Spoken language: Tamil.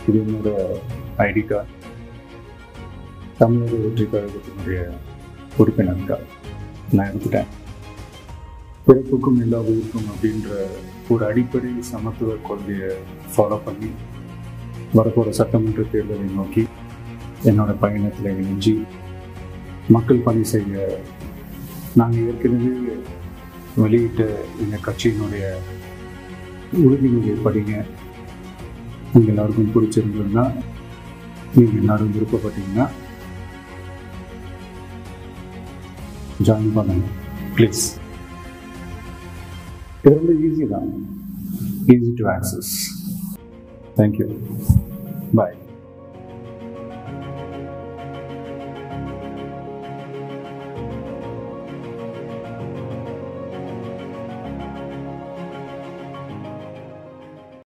இது என்னோட ஐடி கார்டு. தமிழக வெற்றி கழகத்தினுடைய உறுப்பினர் கார்டு நான் எடுத்துட்டேன். பிறப்புக்கும் எல்லா உயிருக்கும் அப்படின்ற ஒரு அடிப்படை சமத்துவ கொள்கையை ஃபாலோ பண்ணி வரப்போகிற சட்டமன்ற தேர்தலை நோக்கி என்னோட பயணத்தில் இணைஞ்சி மக்கள் பணி செய்ய நாங்கள் ஏற்கனவே வெளியிட்ட எங்கள் கட்சியினுடைய உறுதிமொழியை படிங்க. நீங்கள் எல்லாருக்கும் பிடிச்சிருந்ததுன்னா, நீங்கள் எல்லாரும் விருப்பப்பட்டீங்கன்னா ஜாயின் பண்ணுங்க ப்ளீஸ். இது ரொம்ப ஈஸி தான், easy to access. Thank you, bye.